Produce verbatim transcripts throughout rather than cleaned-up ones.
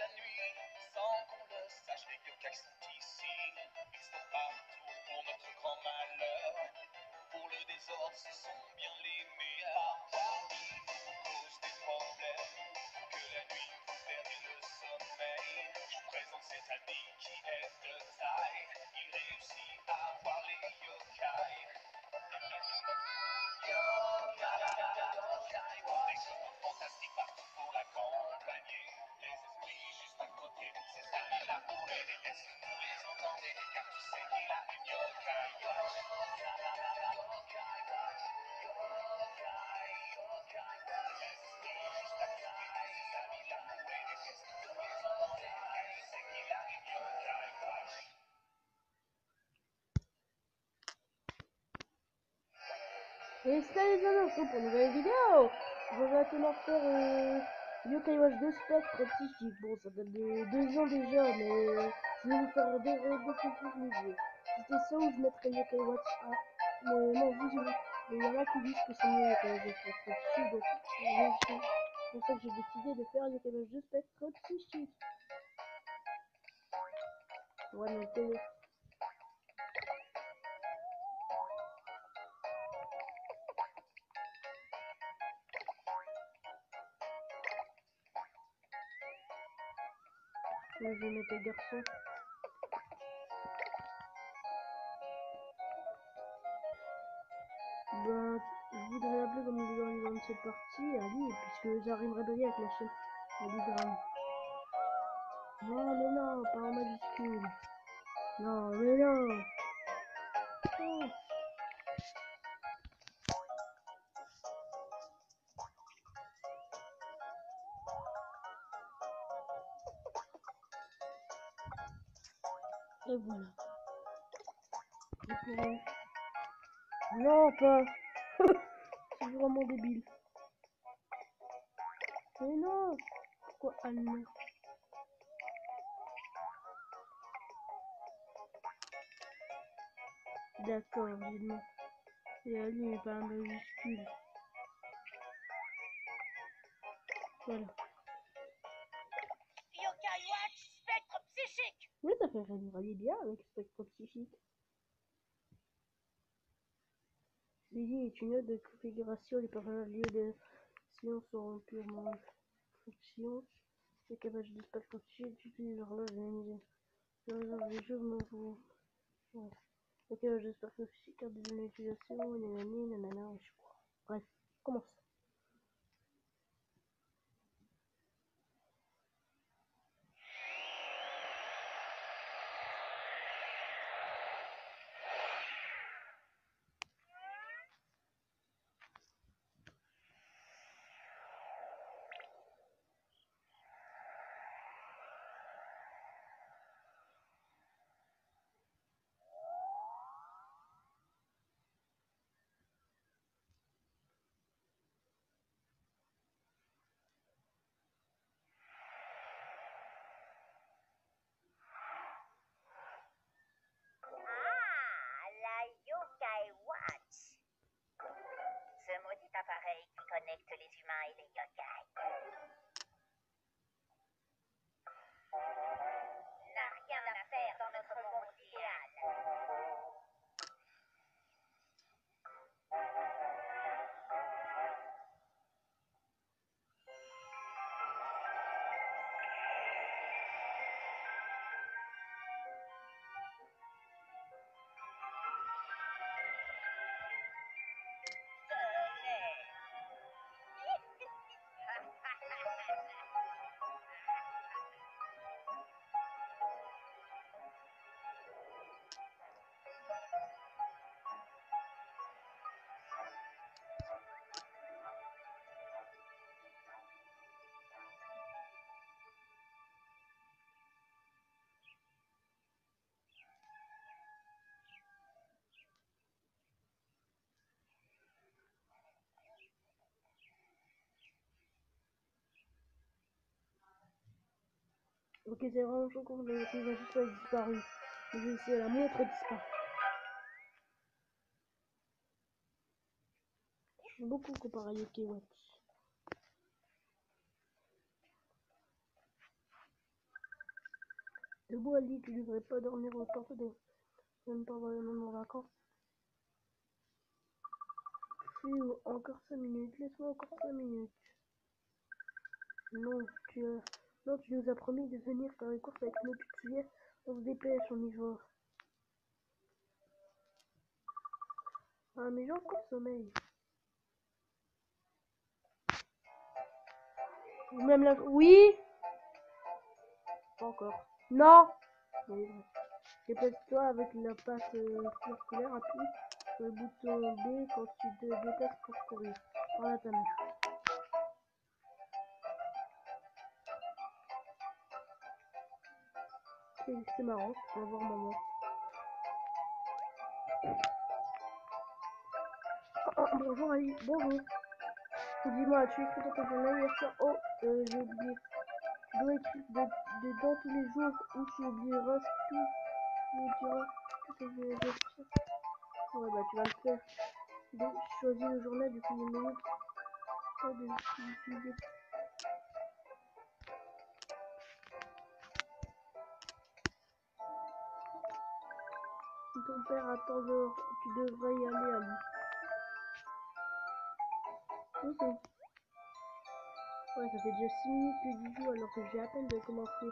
la nuit, sans qu'on le sache, les yokai sont ici. Ils sont partout pour notre grand malheur. Pour le désordre, ce sont bien les meilleurs. Parfois, ils vous causent des problèmes. Que la nuit vous perdez le sommeil. Je vous présente cet ami qui est de taille. Il réussit à voir les yokai. Yokai, des choses fantastiques partout pour l'accompagner. Les esprits juste à côté, ses amis là pour l'aider. Est-ce que vous les entendez? Car tu sais qu'il a une yokai watch. Yokai watch, yokai, yokai watch. Les esprits juste à côté, ses amis là pour l'aider. Est-ce que vous les entendez? Car tu sais qu'il a une yokai watch. Et salut les amis, on se retrouve pour une nouvelle vidéo. Je vais maintenant faire euh, Yokai Watch deux Spectre Psychique. Bon, ça date de deux ans déjà, mais je vais vous faire des découvrir les jeux. C'était ça où je mettrais Yokai Watch A. Mais non, vous, il y en a qui disent que c'est mieux Yokai Watch deux Spectre Psychique. Donc, c'est pour ça que j'ai décidé de faire Yokai Watch deux Spectre Psychique. On va noter. Là, je vais mettre le garçon. Ben, je voudrais appeler comme il est dans cette partie Ali, puisque ça rimerait bien avec la chaîne Aligram. Non, mais non, pas en majuscule. Non, mais non. Oh. Et voilà. Et pour... Non, pas. C'est vraiment débile. Mais non. Pourquoi allemand? D'accord, évidemment. Et Ali n'est pas en majuscule. Voilà. Yokai Watch Spectre Psychique. Oui, ça fait rallier bien avec Spectre Psychique. Lily est une autre de configuration. Les personnages liés de science seront purement fonction. Les capables de Spectre Psychique utilisent l'horloge de l'unité. Le réserve des jeux me vous. Ok, j'espère que c'est carte de l'utilisation, nanani, nanana, je crois. Bref, commence. Ah, la Yokai Watch. Ce maudit appareil qui connecte les humains et les yokai. N'a rien à faire dans notre monde idéal. Ok, c'est vraiment choquant, le va juste a disparu. C'est la montre disparaît. J'aime beaucoup comparé à Yokai Watch. Debout, Ali, tu devrais pas dormir autant que de... Même pas vraiment en vacances. Phew, encore cinq minutes, laisse-moi encore cinq minutes. Non, tu as... Non, tu nous as promis de venir faire les courses avec nous, tu te souviens? On se dépêche, on y va. Ah, mais j'ai encore sommeil. Ou même la... Oui. Pas encore. Non. Oui, dépêche-toi avec la patte euh, circulaire, appuie sur le bouton B quand tu te déplaces pour courir. Voilà ta mère. C'est c'est marrant, tu vas voir maman. Oh, bonjour Ali, bonjour. Dis-moi, tu écris dans ton journal hier soir? Oh, euh, j'ai oublié. Tu dois écrire de- dedans tous les jours ou tu oublieras tout. Tu me diras tout ce que j'ai fait. Ouais, bah tu vas le faire. Donc, choisis le journal du premier minute. Pas de difficulté. Ton père attend dehors. Tu devrais y aller, Ali. Mhm. Ouais, ça fait déjà six minutes que j'y joue alors que j'ai à peine de commencer.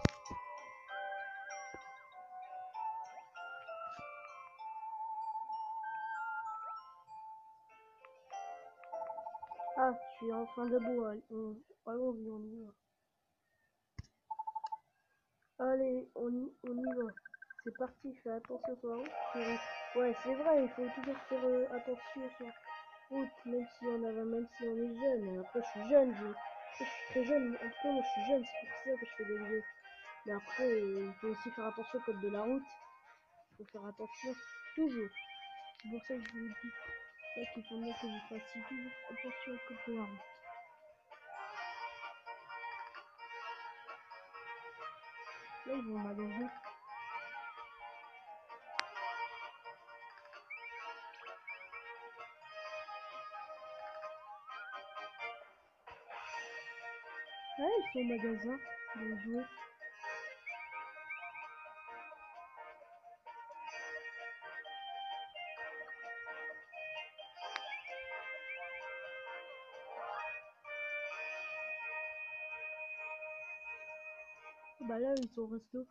Ah, tu es enfin debout. Allez, on... Allons-y, on y va. Allez, on y, on y va. C'est parti, fais attention sur la route. chérie. Ouais, c'est vrai, il faut toujours faire euh, attention sur la route, même si on a, même si on est jeune. Après, je suis jeune, je, je suis très jeune. En tout cas, moi, je suis jeune, c'est pour ça que je fais des vidéos. Mais après, euh, il faut aussi faire attention au code de la route. Il faut faire attention toujours. C'est pour ça que je vous dis. C'est ça qu'il faut mieux que vous fassiez toujours attention au code de la route. Là, ils vont au magasin. Ouais, ils sont au magasin. Les jouets. Bah là, ils sont au resto.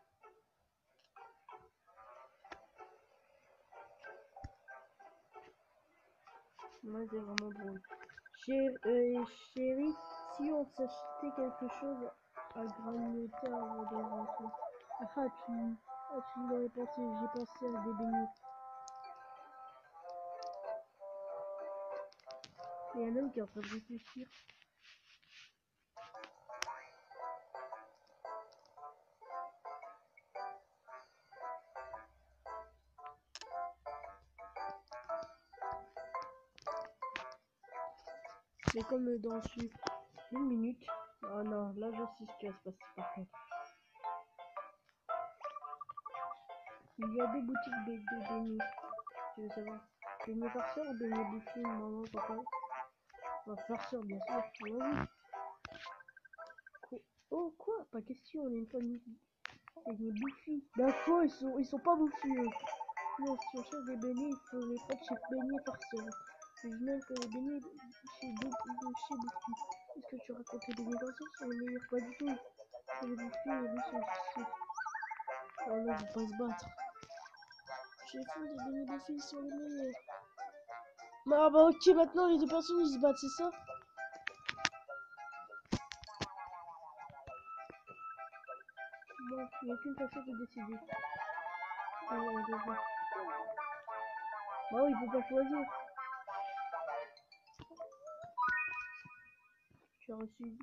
Moi, c'est vraiment drôle. Chéri, euh, chérie, si on s'achetait quelque chose à grignoter avant de rentrer. Ah, ah, tu, ah, tu l'aurais pensé, j'ai pensé à des beignets. Il y a un homme qui est en train de réfléchir. Mais comme euh, dans su- une minute. Oh non, là je sais ce qui va se passer par contre. Il y a deux boutiques de, de beignets. Tu veux savoir? Beignets farceurs ou beignets bouffés, maman, papa? Bah, farceurs, bien sûr. Allons-y. Quoi? Oh, quoi? Pas question, on est une famille. Beignets bouffis. D'accord, ils sont, ils sont pas bouffis, eux. Non, si on cherche des beignets, il faut les prendre chez beignets farceurs. Je même que les beignets chez, Bou- chez Bouffy. Est-ce que tu racontes les beignets farceurs sont les meilleurs? Pas du tout. C'est les bouffis, ils sont difficiles. Oh non, ils vont pas se battre. Chez fond des beignets bouffis sont les meilleurs. Bah, bah ok, maintenant les deux personnes ils se battent, c'est ça? Bon, il n'y a qu'une façon de décider. Ah, ouais, désolé. Bah oui, il faut pas choisir. Tu as reçu.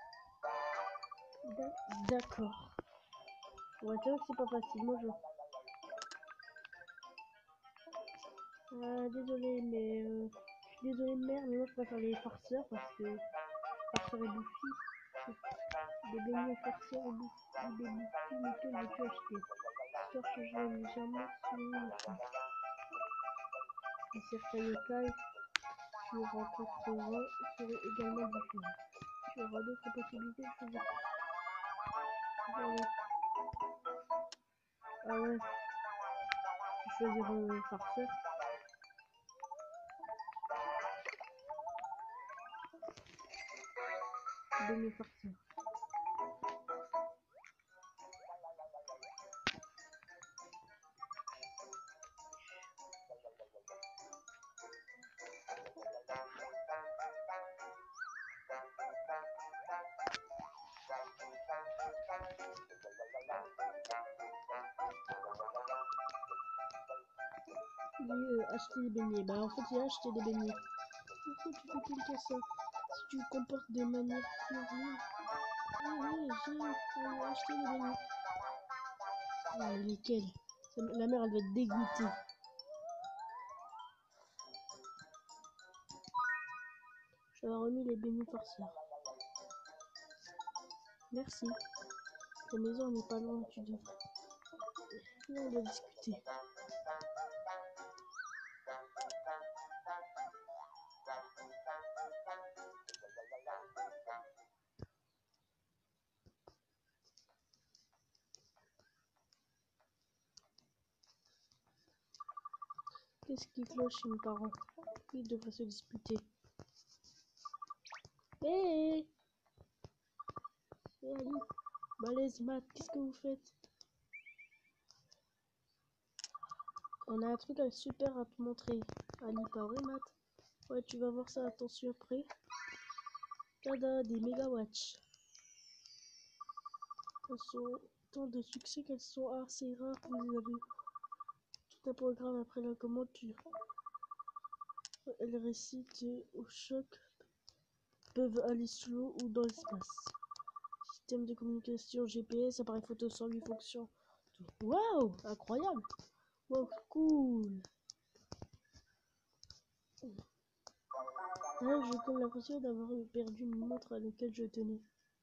D'accord. Ouais, c'est vrai que c'est pas facile. Moi, je. Euh, désolé, mais. Euh, je suis désolé, mère, mais moi je préfère les farceurs parce que. Farceurs et bouffis. Des beignets farceurs et bouffis. Des bouffis, lesquels veux-tu acheter? L'histoire changerait légèrement selon le choix. Et certains écailles tu rencontreras seraient également différents. Tu auras d'autres possibilités de choisir. Voilà. Ah ouais. Je vais choisir euh, farceur. Beignet farceur. Il dit euh, acheter des beignets. Bah en fait il a acheté des beignets. Pourquoi tu fais tout le temps ça? Si tu comportes de manière furieuse. Oui, j'ai euh, acheté des beignets. Ah, mais lesquels? La mère elle va être dégoûtée. Je leur ai remis les beignets farceurs. Merci. La maison n'est pas loin, tu devrais. Là on doit discuter. Qu'est-ce qui cloche chez mes parents? Ils devraient se disputer. Hé hey, hey, Ali, Balèze, Matt, qu'est-ce que vous faites? On a un truc super à te montrer. Ali, pas vrai, Matt? Ouais, tu vas voir ça, attention après. Tada, des mégawatts. Elles sont tant de succès qu'elles sont assez rares. Vous avez tout un programme après la commande. Elles récitent au choc, peuvent aller slow ou dans l'espace. Système de communication G P S, appareil photo cent huit fonctions. Waouh, incroyable. Wow, cool. Ah, j'ai comme l'impression d'avoir perdu une montre à laquelle je tenais.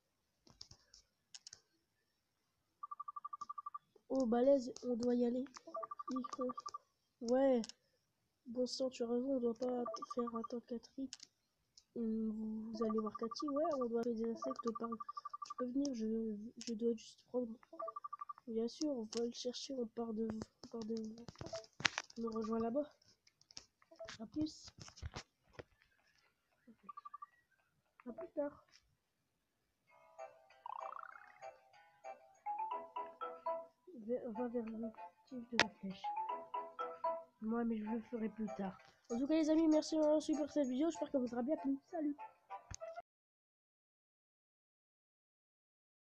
Oh, balèze, on doit y aller. Il faut... Ouais. Bon sang, tu as raison, on doit pas faire attendre Cathy. Vous, vous allez voir Cathy, ouais, on doit faire des insectes par... Je peux venir, je, je dois juste prendre... Bien sûr, on va le chercher, on part de... On part de... On nous rejoint là-bas. A plus. A plus tard. Va vers l'objectif de la flèche. Moi, mais je le ferai plus tard. En tout cas, les amis, merci d'avoir suivi pour cette vidéo. J'espère que vous aura bien plu. Salut!